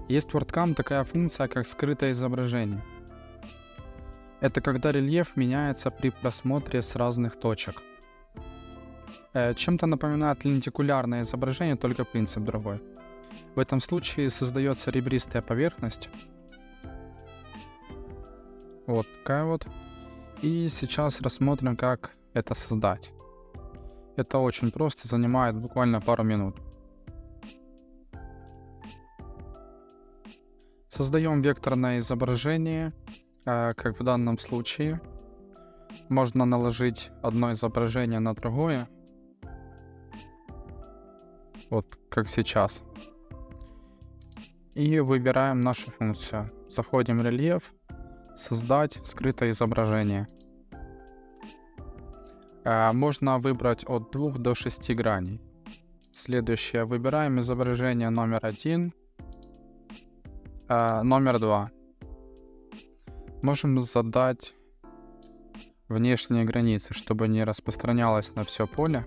Есть в WordCam такая функция, как скрытое изображение. Это когда рельеф меняется при просмотре с разных точек. Чем-то напоминает лентикулярное изображение, только принцип другой. В этом случае создается ребристая поверхность. Вот такая вот. И сейчас рассмотрим, как это создать. Это очень просто, занимает буквально пару минут. Создаем векторное изображение, как в данном случае. Можно наложить одно изображение на другое. Вот как сейчас. И выбираем нашу функцию. Заходим в рельеф, создать скрытое изображение. Можно выбрать от 2 до 6 граней. Следующее. Выбираем изображение номер 1, номер 2. Можем задать внешние границы, чтобы не распространялось на все поле.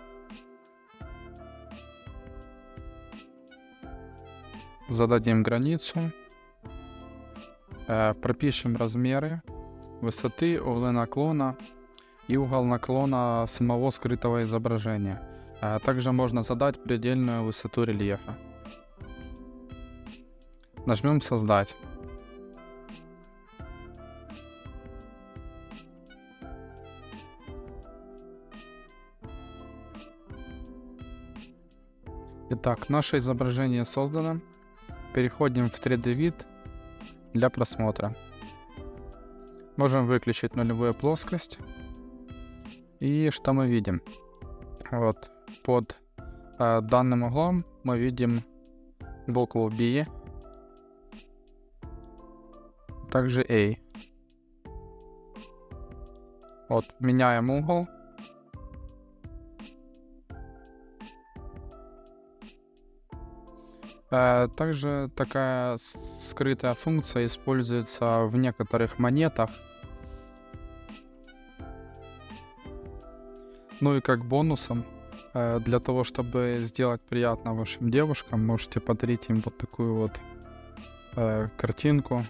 Зададим границу. Пропишем размеры высоты, углы наклона и угол наклона самого скрытого изображения. Также можно задать предельную высоту рельефа. Нажмем «Создать». Итак, наше изображение создано. Переходим в 3D вид для просмотра. Можем выключить нулевую плоскость. И что мы видим? Вот под данным углом мы видим букву B, также A. Вот, меняем угол. Также такая скрытая функция используется в некоторых монетах. Ну и как бонусом, для того, чтобы сделать приятно вашим девушкам, можете подарить им вот такую вот картинку.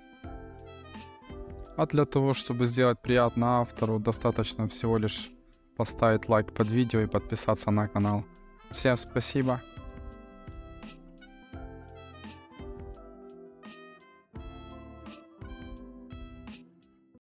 А для того, чтобы сделать приятно автору, достаточно всего лишь поставить лайк под видео и подписаться на канал. Всем спасибо.